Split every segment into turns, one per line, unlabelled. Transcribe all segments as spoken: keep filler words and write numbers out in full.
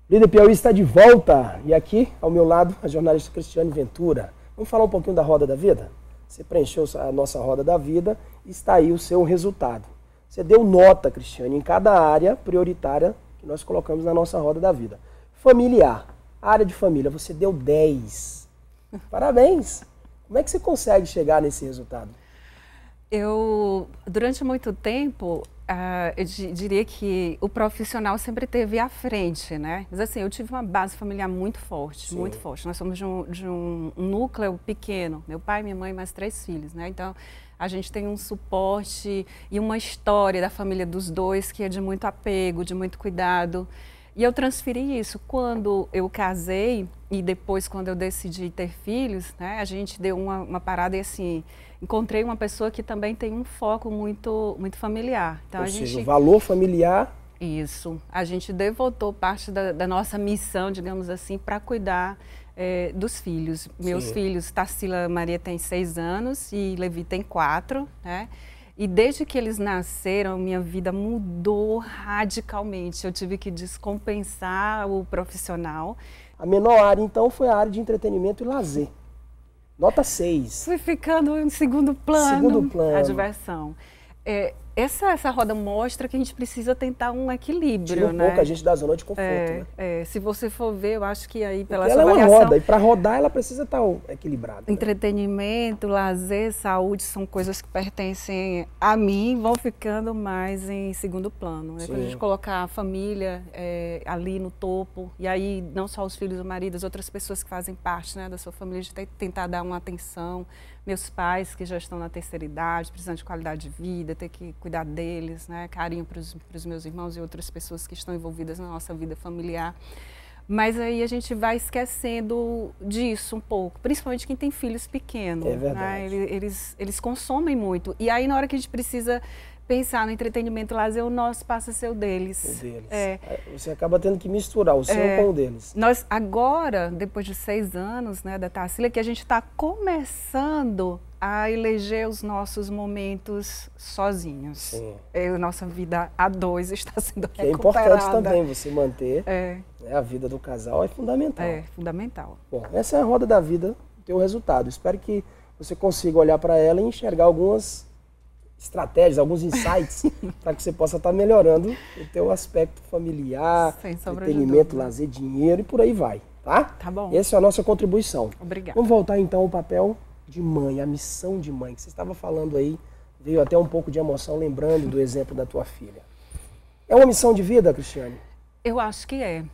Líder Piauí está de volta e aqui ao meu lado a jornalista Cristiane Ventura. Vamos falar um pouquinho da roda da vida? Você preencheu a nossa roda da vida e está aí o seu resultado. Você deu nota, Cristiane, em cada área prioritária que nós colocamos na nossa roda da vida. Familiar, área de família, você deu dez. Parabéns! Como é que você consegue chegar nesse resultado?
Eu, durante muito tempo, uh, eu diria que o profissional sempre esteve à frente, né? Mas assim, eu tive uma base familiar muito forte, Sim. muito forte. Nós somos de um, de um núcleo pequeno, meu pai, minha mãe e mais três filhos, né? Então, a gente tem um suporte e uma história da família dos dois que é de muito apego, de muito cuidado. E eu transferi isso quando eu casei e depois quando eu decidi ter filhos, né? A gente deu uma, uma parada e assim, encontrei uma pessoa que também tem um foco muito, muito familiar. Então,
Ou
a
seja,
gente,
o valor familiar.
Isso. A gente devotou parte da, da nossa missão, digamos assim, para cuidar é, dos filhos. Meus
Sim.
filhos, Tarsila Maria tem seis anos e Levi tem quatro, né? E desde que eles nasceram, minha vida mudou radicalmente. Eu tive que descompensar o profissional.
A menor área, então, foi a área de entretenimento e lazer. Nota seis.
Fui ficando em segundo plano,
segundo plano.
A diversão. É, essa, essa roda mostra que a gente precisa tentar um equilíbrio,
Tira um
né?
pouco a gente da zona de conforto,
é,
né?
É, se você for ver, eu acho que aí pela
Porque
sua
ela é uma
avaliação,
roda, e para rodar ela precisa estar equilibrada. Né?
Entretenimento, lazer, saúde são coisas que pertencem a mim, vão ficando mais em segundo plano. Né? Quando a gente colocar a família é, ali no topo, e aí não só os filhos, o marido, as outras pessoas que fazem parte, né, da sua família, de ter, tentar dar uma atenção. Meus pais que já estão na terceira idade, precisando de qualidade de vida, ter que cuidar deles, né? Carinho para os meus irmãos e outras pessoas que estão envolvidas na nossa vida familiar. Mas aí a gente vai esquecendo disso um pouco, principalmente quem tem filhos pequenos.
É verdade.
Né? Eles, eles consomem muito. E aí na hora que a gente precisa pensar no entretenimento e lazer, o nosso passa a ser o deles.
O deles.
É.
Você acaba tendo que misturar o seu
é.
com o deles.
Nós agora, depois de seis anos, né, da Tarsila, que a gente está começando a eleger os nossos momentos sozinhos.
Sim.
É, a nossa vida a dois está sendo
que
recuperada.
É importante também você manter.
É.
Né, a vida do casal é fundamental.
É, fundamental.
Bom, essa é a roda da vida, o teu resultado. Espero que você consiga olhar para ela e enxergar algumas estratégias, alguns insights para que você possa estar melhorando o teu aspecto familiar, entretenimento, lazer, dinheiro e por aí vai, tá?
Tá bom.
Essa é a nossa contribuição.
Obrigada.
Vamos voltar então ao papel de mãe, a missão de mãe, que você estava falando aí, veio até um pouco de emoção lembrando do exemplo da tua filha. É uma missão de vida, Cristiane?
Eu acho que é.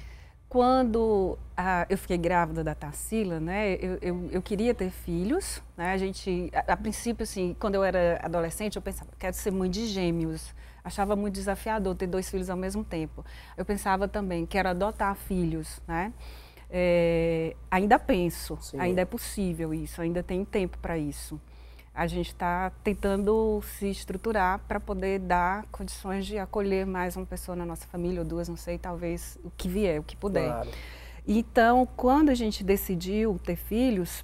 Quando ah, eu fiquei grávida da Tarsila, né, eu, eu, eu queria ter filhos, né, a gente, a, a princípio, assim, quando eu era adolescente, eu pensava, quero ser mãe de gêmeos, achava muito desafiador ter dois filhos ao mesmo tempo. Eu pensava também, quero adotar filhos, né, é, ainda penso, Sim. ainda é possível isso, ainda tem tempo para isso. A gente está tentando se estruturar para poder dar condições de acolher mais uma pessoa na nossa família, ou duas, não sei, talvez o que vier, o que puder.
Claro.
Então, quando a gente decidiu ter filhos,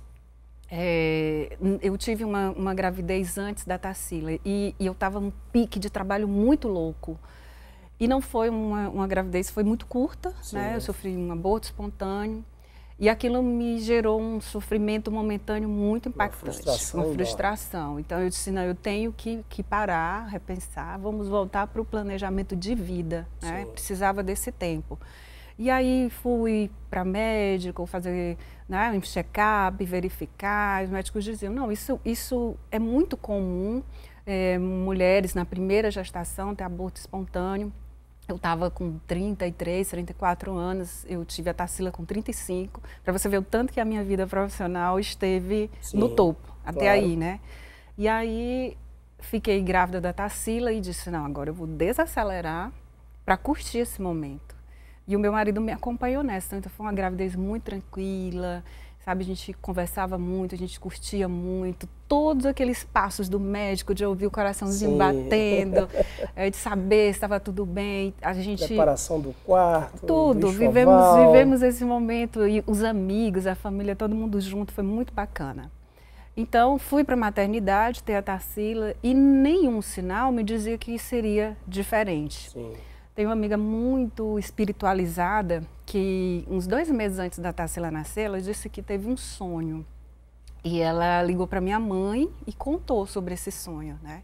é, eu tive uma, uma gravidez antes da Tarsila e, e eu estava num pique de trabalho muito louco. E não foi uma, uma gravidez, foi muito curta, né? Eu sofri um aborto espontâneo. E aquilo me gerou um sofrimento momentâneo muito impactante,
uma frustração.
Uma frustração. Então eu disse, não, eu tenho que, que parar, repensar, vamos voltar para o planejamento de vida, né? Precisava desse tempo. E aí fui para médico, fazer, né, um check-up, verificar, os médicos diziam, não, isso, isso é muito comum, é, mulheres na primeira gestação ter aborto espontâneo. Eu estava com trinta e três, trinta e quatro anos, eu tive a Tarsila com trinta e cinco, para você ver o tanto que a minha vida profissional esteve Sim, no topo, até
claro.
aí, né? E aí fiquei grávida da Tarsila e disse, não, agora eu vou desacelerar para curtir esse momento. E o meu marido me acompanhou nessa, então foi uma gravidez muito tranquila, sabe, a gente conversava muito, a gente curtia muito, todos aqueles passos do médico, de ouvir o coraçãozinho Sim. batendo, é, de saber se estava tudo bem, a gente...
Preparação do quarto,
Tudo,
do
vivemos, vivemos esse momento, e os amigos, a família, todo mundo junto, foi muito bacana. Então, fui para a maternidade, ter a Tarsila, e nenhum sinal me dizia que seria diferente.
Sim.
Tenho uma amiga muito espiritualizada que, uns dois meses antes da Tarsila nascer, ela disse que teve um sonho. E ela ligou para minha mãe e contou sobre esse sonho, né?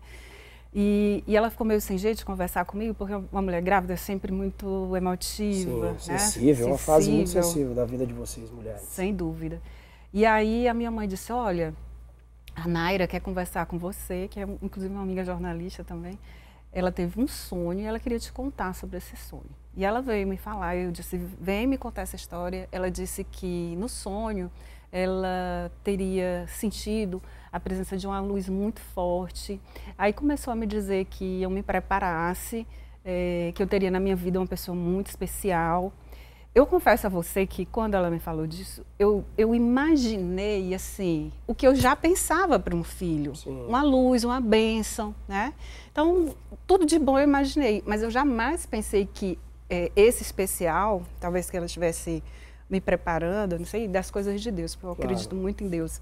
E, e ela ficou meio sem jeito de conversar comigo, porque uma mulher grávida é sempre muito emotiva,
Sim,
né?
sensível, é uma fase muito sensível da vida de vocês, mulheres.
Sem dúvida. E aí a minha mãe disse, olha, a Naira quer conversar com você, que é inclusive uma amiga jornalista também. Ela teve um sonho e ela queria te contar sobre esse sonho. E ela veio me falar, eu disse, vem me contar essa história. Ela disse que no sonho ela teria sentido a presença de uma luz muito forte. Aí começou a me dizer que eu me preparasse, é, que eu teria na minha vida uma pessoa muito especial. Eu confesso a você que quando ela me falou disso, eu, eu imaginei assim, o que eu já pensava para um filho. Sim. Uma luz, uma bênção, né? Então, tudo de bom eu imaginei, mas eu jamais pensei que é, esse especial, talvez que ela estivesse me preparando, não sei, das coisas de Deus, porque eu claro. acredito muito em Deus,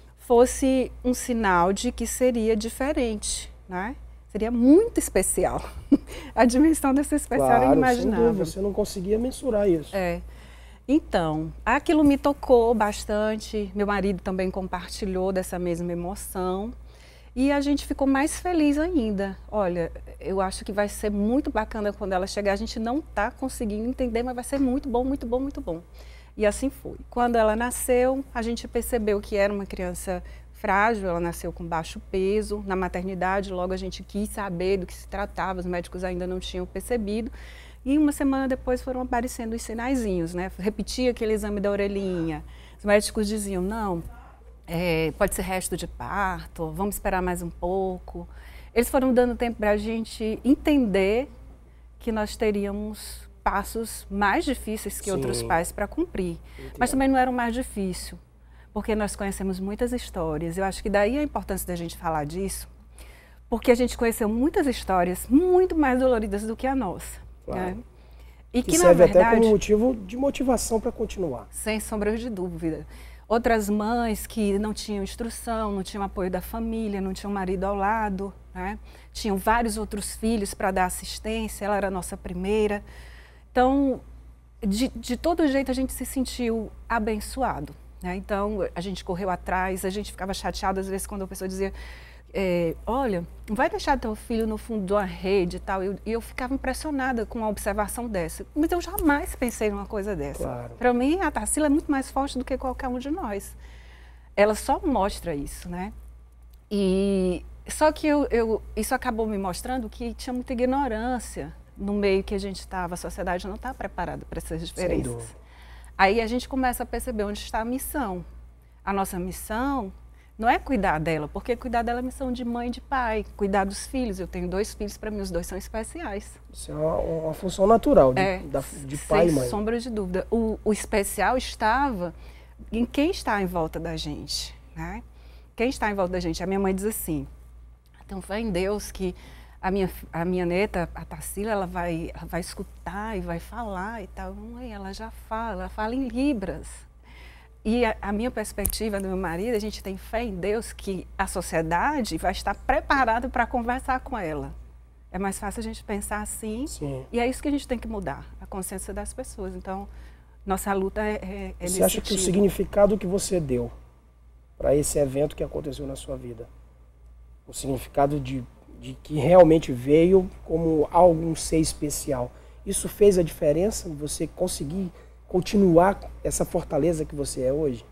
fosse um sinal de que seria diferente, né? Seria muito especial. A dimensão dessa especial claro, era inimaginável.
Você não conseguia mensurar isso.
É. Então, aquilo me tocou bastante. Meu marido também compartilhou dessa mesma emoção. E a gente ficou mais feliz ainda. Olha, eu acho que vai ser muito bacana quando ela chegar. A gente não está conseguindo entender, mas vai ser muito bom, muito bom, muito bom. E assim foi. Quando ela nasceu, a gente percebeu que era uma criança frágil, ela nasceu com baixo peso. Na maternidade, logo a gente quis saber do que se tratava, os médicos ainda não tinham percebido. E uma semana depois foram aparecendo os sinaizinhos, né? Repetia aquele exame da orelhinha. Os médicos diziam, não, é, pode ser resto de parto, vamos esperar mais um pouco. Eles foram dando tempo para a gente entender que nós teríamos passos mais difíceis que Sim. outros pais para cumprir. Entendo. Mas também não era o mais difícil, porque nós conhecemos muitas histórias. Eu acho que daí a importância da gente falar disso, porque a gente conheceu muitas histórias muito mais doloridas do que a nossa. Claro. Né? E
que,
que
serve
na verdade,
até como motivo de motivação para continuar.
Sem sombra de dúvida. Outras mães que não tinham instrução, não tinham apoio da família, não tinham marido ao lado, né? Tinham vários outros filhos para dar assistência, ela era a nossa primeira. Então, de, de todo jeito a gente se sentiu abençoado, né? Então, a gente correu atrás, a gente ficava chateado às vezes quando a pessoa dizia, é, olha, não vai deixar teu filho no fundo de uma rede e tal. E eu, eu ficava impressionada com uma observação dessa. Mas eu jamais pensei numa coisa dessa.
Claro.
Para mim, a Tarsila é muito mais forte do que qualquer um de nós. Ela só mostra isso, né? E, só que eu, eu, isso acabou me mostrando que tinha muita ignorância no meio que a gente estava. A sociedade não está preparada para essas diferenças. Aí a gente começa a perceber onde está a missão. A nossa missão não é cuidar dela, porque cuidar dela é missão de mãe e de pai, cuidar dos filhos. Eu tenho dois filhos, para mim os dois são especiais.
Isso é uma, uma função natural de,
é,
da, de pai e mãe.
Sem sombra de dúvida. O, o especial estava em quem está em volta da gente, né? Quem está em volta da gente? A minha mãe diz assim, então fé em Deus que a minha, a minha neta, a Tarsila, ela vai, ela vai escutar e vai falar e tal. Mãe, ela já fala, ela fala em Libras. E a, a minha perspectiva do meu marido, a gente tem fé em Deus que a sociedade vai estar preparada para conversar com ela. É mais fácil a gente pensar assim. Sim. E é isso que a gente tem que mudar, a consciência das pessoas. Então, nossa luta é, é, é
Você acha sentido. Que o significado que você deu para esse evento que aconteceu na sua vida, o significado de, de que realmente veio como algo, um ser especial, isso fez a diferença? Você conseguir continuar essa fortaleza que você é hoje?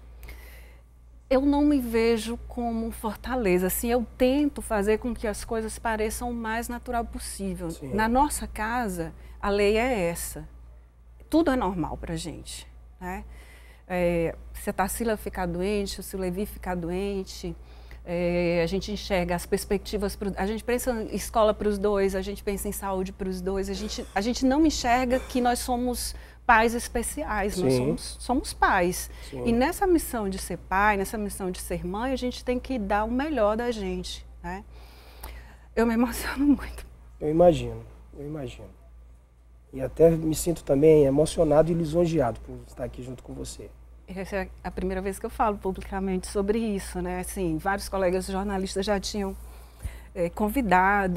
Eu não me vejo como fortaleza. Assim, eu tento fazer com que as coisas pareçam o mais natural possível. Sim. Na nossa casa, a lei é essa. Tudo é normal para a gente, né? É, se a Tarsila ficar doente, se o Levi ficar doente, é, a gente enxerga as perspectivas, pro, a gente pensa em escola para os dois, a gente pensa em saúde para os dois, a gente, a gente não enxerga que nós somos pais especiais, Sim. nós somos, somos pais. Sim. E nessa missão de ser pai, nessa missão de ser mãe, a gente tem que dar o melhor da gente, né? Eu me emociono muito.
Eu imagino, eu imagino. E até me sinto também emocionado e lisonjeado por estar aqui junto com você.
Essa é a primeira vez que eu falo publicamente sobre isso, né? Assim, vários colegas jornalistas já tinham é, convidado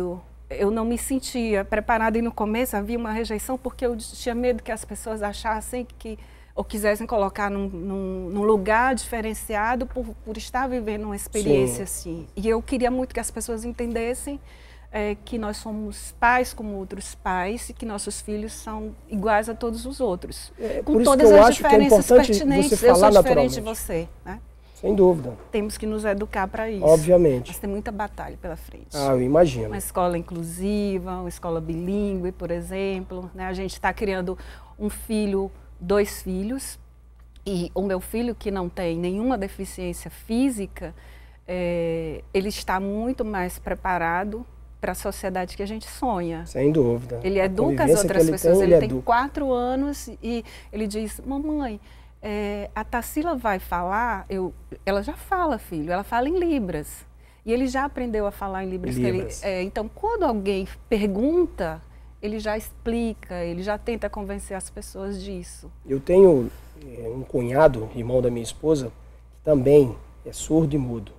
eu não me sentia preparada e no começo havia uma rejeição porque eu tinha medo que as pessoas achassem que ou quisessem colocar num, num, num lugar diferenciado por, por estar vivendo uma experiência Sim. assim. E eu queria muito que as pessoas entendessem é, que nós somos pais como outros pais e que nossos filhos são iguais a todos os outros.
É,
com
por isso
todas
que eu
as
acho
diferenças
que é importante
pertinentes.
você falar
eu sou diferente de
naturalmente.
você, né?
Sem dúvida.
Temos que nos educar para isso.
Obviamente.
Mas tem muita batalha pela frente.
Ah, eu imagino.
Uma escola inclusiva, uma escola bilíngue, por exemplo. Né? A gente está criando um filho, dois filhos. E o meu filho, que não tem nenhuma deficiência física, é, ele está muito mais preparado para a sociedade que a gente sonha.
Sem dúvida.
Ele educa as outras pessoas. Ele, ele tem quatro anos e ele diz, mamãe, é, a Tarsila vai falar, eu, ela já fala, filho, ela fala em Libras. E ele já aprendeu a falar em Libras.
Libras.
Ele, é, então, quando alguém pergunta, ele já explica, ele já tenta convencer as pessoas disso.
Eu tenho é, um cunhado, irmão da minha esposa, que também é surdo e mudo.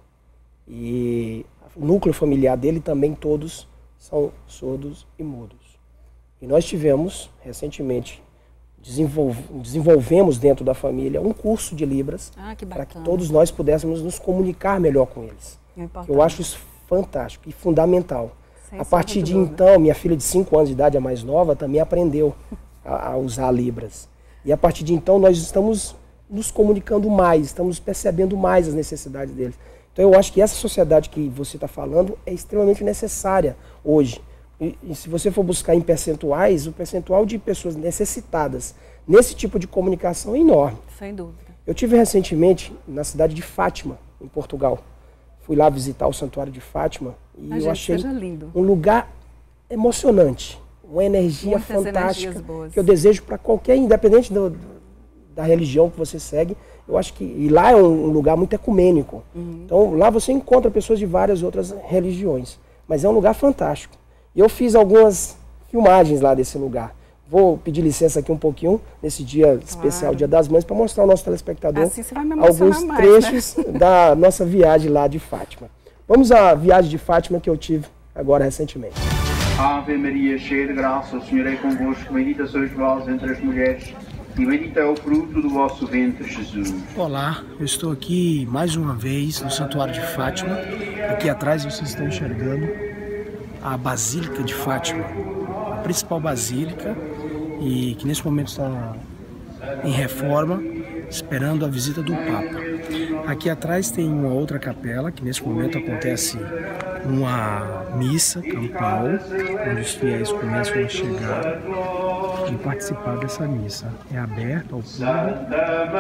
E o núcleo familiar dele também todos são surdos e mudos. E nós tivemos, recentemente, desenvolve, desenvolvemos dentro da família um curso de Libras
ah, que
para que todos nós pudéssemos nos comunicar melhor com eles. É Eu acho isso fantástico e fundamental. Sem a partir de dúvida. Então, minha filha de cinco anos de idade, a mais nova, também aprendeu a, a usar Libras. E a partir de então nós estamos nos comunicando mais, estamos percebendo mais as necessidades deles. Então eu acho que essa sociedade que você está falando é extremamente necessária hoje. E, e se você for buscar em percentuais, o percentual de pessoas necessitadas nesse tipo de comunicação é enorme.
Sem dúvida.
Eu tive recentemente na cidade de Fátima, em Portugal. Fui lá visitar o Santuário de Fátima e
a
eu
gente
achei
lindo.
um lugar emocionante, uma energia
Muitas
fantástica que eu desejo para qualquer, independente do, da religião que você segue. Eu acho que e lá é um, um lugar muito ecumênico. Uhum. Então lá você encontra pessoas de várias outras religiões, mas é um lugar fantástico. E eu fiz algumas filmagens lá desse lugar. Vou pedir licença aqui um pouquinho, nesse dia claro. especial, Dia das Mães, para mostrar ao nosso telespectador
assim você vai me
alguns
mais,
trechos
né?
da nossa viagem lá de Fátima. Vamos à viagem de Fátima que eu tive agora recentemente.
Ave Maria, cheia de graça, o Senhor é convosco, bendita sois vós entre as mulheres, e bendito é o fruto do vosso ventre, Jesus.
Olá, eu estou aqui mais uma vez no Santuário de Fátima. Aqui atrás vocês estão enxergando a Basílica de Fátima, a principal basílica, e que nesse momento está em reforma, esperando a visita do Papa. Aqui atrás tem uma outra capela, que nesse momento acontece uma missa campal, onde os fiéis começam a chegar e participar dessa missa. É aberta ao público.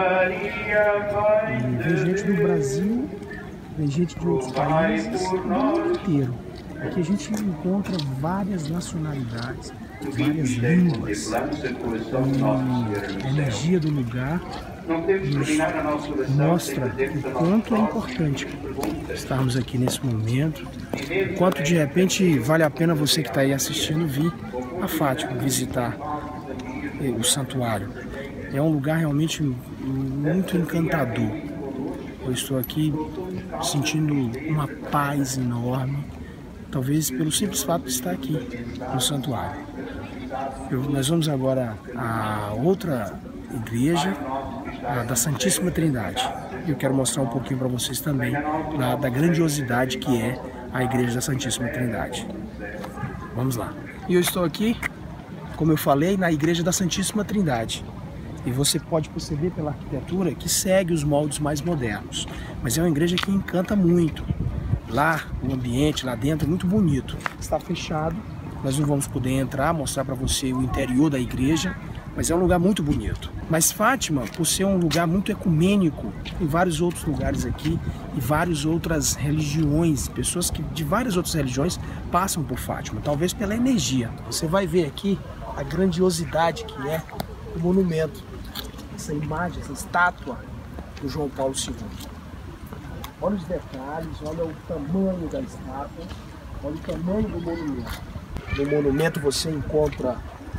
E vem gente do Brasil, vem gente de outros países, do mundo inteiro. Aqui a gente encontra várias nacionalidades, várias línguas, e a energia do lugar nos mostra o quanto é importante estarmos aqui nesse momento, o quanto de repente vale a pena você que está aí assistindo vir a Fátima visitar o santuário. É um lugar realmente muito encantador. Eu estou aqui sentindo uma paz enorme, talvez pelo simples fato de estar aqui no santuário. Eu, nós vamos agora a outra igreja, a da Santíssima Trindade. Eu quero mostrar um pouquinho para vocês também da, da grandiosidade que é a igreja da Santíssima Trindade. Vamos lá. E eu estou aqui, como eu falei, na igreja da Santíssima Trindade. E você pode perceber pela arquitetura que segue os moldes mais modernos. Mas é uma igreja que encanta muito. Lá, o ambiente lá dentro é muito bonito. Está fechado, nós não vamos poder entrar, mostrar para você o interior da igreja, mas é um lugar muito bonito. Mas Fátima, por ser um lugar muito ecumênico, tem vários outros lugares aqui e várias outras religiões, pessoas que de várias outras religiões passam por Fátima, talvez pela energia. Você vai ver aqui a grandiosidade que é o monumento, essa imagem, essa estátua do João Paulo segundo. Olha os detalhes, olha o tamanho da estátua, olha o tamanho do monumento. No monumento você encontra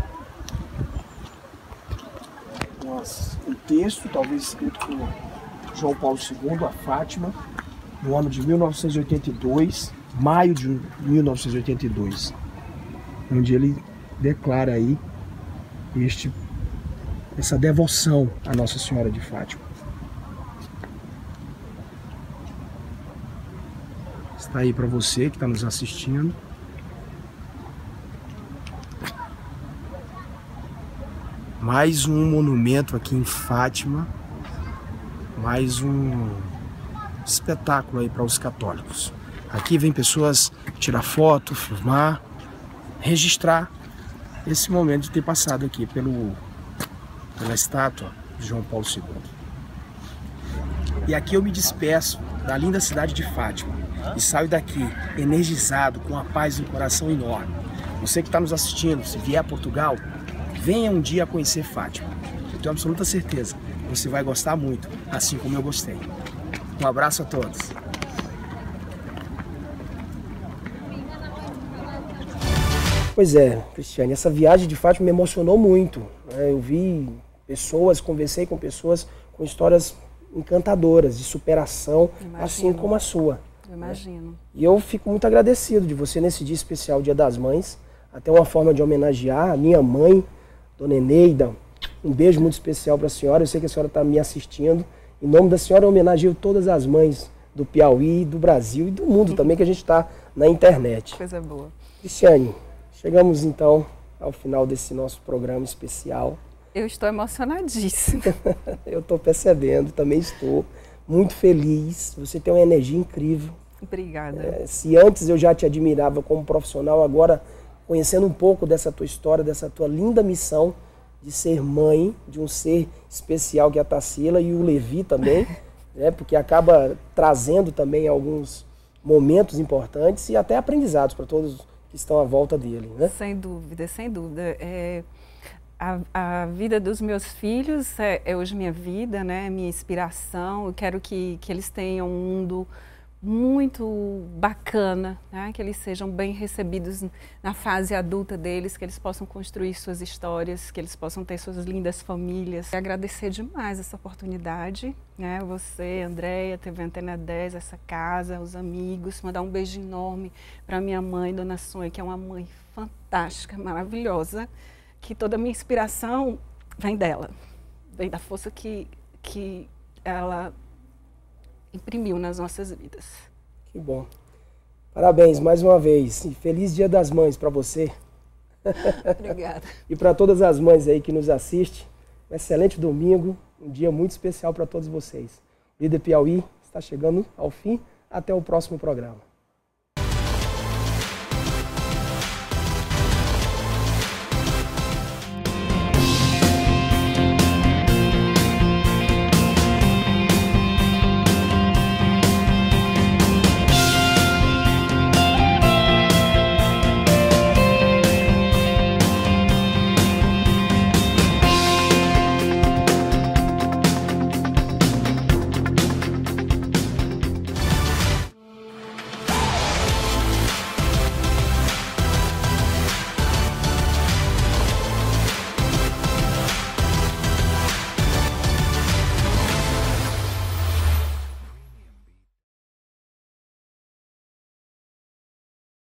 um texto, talvez escrito por João Paulo segundo, a Fátima, no ano de mil novecentos e oitenta e dois, maio de mil novecentos e oitenta e dois. onde ele declara aí este, essa devoção à Nossa Senhora de Fátima. Está aí para você que está nos assistindo. Mais um monumento aqui em Fátima, mais um espetáculo aí para os católicos. Aqui vem pessoas tirar foto, filmar, registrar esse momento de ter passado aqui pelo, pela estátua de João Paulo segundo. E aqui eu me despeço da linda cidade de Fátima e saio daqui energizado, com a paz no coração enorme. Você que está nos assistindo, se vier a Portugal, venha um dia conhecer Fátima. Eu tenho absoluta certeza, você vai gostar muito, assim como eu gostei. Um abraço a todos. Pois é, Cristiane, essa viagem de Fátima me emocionou muito. Né? Eu vi pessoas, conversei com pessoas com histórias encantadoras, de superação, imagino, assim como a sua.
Eu imagino.
Né? E eu fico muito agradecido de você, nesse dia especial, Dia das Mães, até uma forma de homenagear a minha mãe, Dona Eneida. Um beijo muito especial para a senhora, eu sei que a senhora está me assistindo. Em nome da senhora, eu homenageio todas as mães do Piauí, do Brasil e do mundo uhum. também, que a gente está na internet.
Coisa boa.
Cristiane, chegamos então ao final desse nosso programa especial.
Eu estou emocionadíssima.
Eu estou percebendo, também estou muito feliz. Você tem uma energia incrível.
Obrigada.
É, se antes eu já te admirava como profissional, agora conhecendo um pouco dessa tua história, dessa tua linda missão de ser mãe de um ser especial que é a Tarsila e o Levi também, né, porque acaba trazendo também alguns momentos importantes e até aprendizados para todos que estão à volta dele. Né?
Sem dúvida, sem dúvida. É... A, a vida dos meus filhos é, é hoje minha vida, né? Minha inspiração. Eu quero que, que eles tenham um mundo muito bacana, né? Que eles sejam bem recebidos na fase adulta deles, que eles possam construir suas histórias, que eles possam ter suas lindas famílias. E agradecer demais essa oportunidade, né? Você, Andréia, T V Antena dez, essa casa, os amigos, mandar um beijo enorme para minha mãe, Dona Sônia, que é uma mãe fantástica, maravilhosa, que toda a minha inspiração vem dela, vem da força que, que ela imprimiu nas nossas vidas.
Que bom. Parabéns mais uma vez. E feliz Dia das Mães para você.
Obrigada.
E para todas as mães aí que nos assistem, um excelente domingo, um dia muito especial para todos vocês. O Líder Piauí está chegando ao fim. Até o próximo programa.